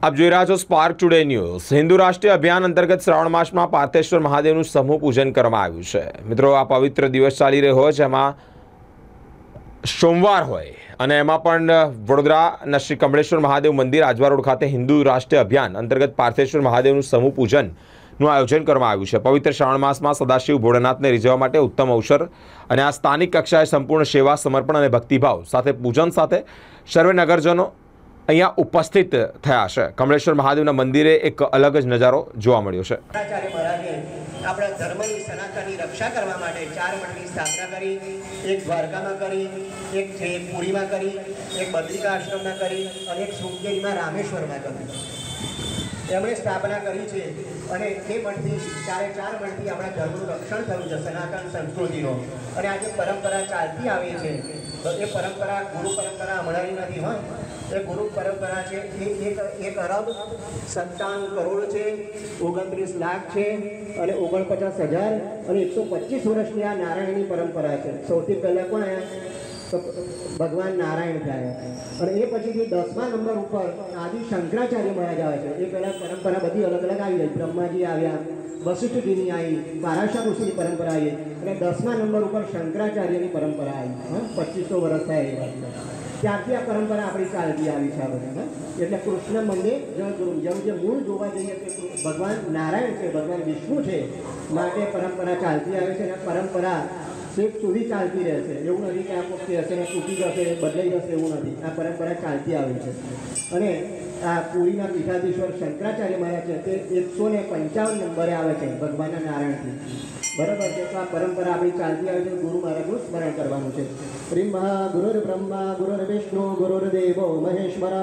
આપ જોઈ રહ્યા છો સ્પાર્ક ટુડે ન્યૂઝ। હિન્દુ રાષ્ટ્રીય અભિયાન અંતર્ગત શ્રાવણ માસમાં પાર્થેશ્વર મહાદેવનું સમૂહ પૂજન કરવામાં આવ્યું છે। મિત્રો, આ પવિત્ર દિવસ ચાલી રહ્યો હોય જેમાં સોમવાર હોય અને એમાં પણ વડોદરાના શ્રી કમળેશ્વર મહાદેવ મંદિર આજવા રોડ ખાતે હિન્દુ રાષ્ટ્રીય અભિયાન અંતર્ગત પાર્થેશ્વર મહાદેવનું સમૂહ પૂજનનું આયોજન કરવામાં આવ્યું છે। પવિત્ર શ્રાવણ માસમાં સદાશિવ ભોળાનાથને રીઝવવા માટે ઉત્તમ અવસર અને આ સ્થાનિક કક્ષાએ સંપૂર્ણ સેવા, સમર્પણ અને ભક્તિભાવ સાથે પૂજન સાથે સર્વે નગરજનો અહીંયા ઉપસ્થિત થયા છે। કમળેશ્વર મહાદેવના મંદિરે એક અલગ જ નજારો જોવા મળ્યો છે। આપણા ધર્મની સનાતનની રક્ષા કરવા માટે 4 મઠની સ્થાપના કરી, એક દ્વારકામાં કરી, એક છે પુરીમાં કરી, એક બદ્રિકા આશ્રમમાં કરી અને એક શૃંગેરીમાં રામેશ્વરમાં કરી। એમણે સ્થાપના કરી છે અને તે મઠથી 4 મઠથી આપણા ધર્મનું રક્ષણ થયું છે, સનાતન સંસ્કૃતિનો। અને આજે પરંપરા ચાલતી આવી છે। એ પરંપરા ગુરુ પરંપરા હમણાંની નથી હોય, એ ગુરુ પરંપરા છે। એ 1 અરબ 97 કરોડ છે, 29 લાખ છે અને 49,000 અને 125 વર્ષની આ નારાયણની પરંપરા છે। સૌથી પહેલાં કોણ આવ્યા? તો ભગવાન નારાયણ થયા અને એ પછીથી 10મા નંબર ઉપર આદિ શંકરાચાર્ય મહારાજ આવે છે। એ પહેલાં પરંપરા બધી અલગ અલગ આવી ગઈ। બ્રહ્માજી આવ્યા, વશિષ્ઠજીની આવી, પારાશર ઋષિની પરંપરા આવી અને 10મા નંબર ઉપર શંકરાચાર્યની પરંપરા આવી। 2500 વર્ષ થયા એ વાત। ત્યારથી આ પરંપરા આપણી ચાલતી આવી છે આ બધી। એટલે કૃષ્ણ મંદિર જળગુરુ જે મૂળ જોવા જઈએ કે ભગવાન નારાયણ છે, ભગવાન વિષ્ણુ છે, માટે પરંપરા ચાલતી આવે છે અને પરંપરા છેક સુધી ચાલતી રહેશે। એવું નથી કે આ પોતે હશે ને તૂટી જશે, બદલાઈ જશે, એવું નથી। આ પરંપરા ચાલતી આવી છે અને આ પુરીના પીઠાધીશ્વર શંકરાચાર્ય મહારાજ છે તે 155 નંબરે આવે છે ભગવાનના નારાયણથી, બરાબર છે। તો આ પરંપરા આપણી ચાલતી આવે છે। ગુરુ મહારાજનું સ્મરણ કરવાનું છે। શ્રી મહા ગુરુર બ્રહ્મા ગુરુર વિષ્ણુ ગુરુર્દેવો મહેશ્વર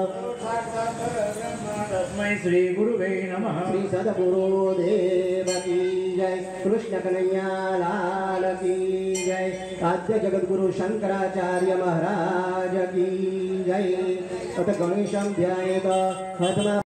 તસ્મૈ શ્રી ગુરુવે નમઃ। શ્રી સદગુરુદેવ કી જય, કૃષ્ણ કનૈયા લાલ કી જય, આદ્ય જગદગુરુ શંકરાચાર્ય મહારાજ કી જય। અથ ગણેશમ ધ્યાયેત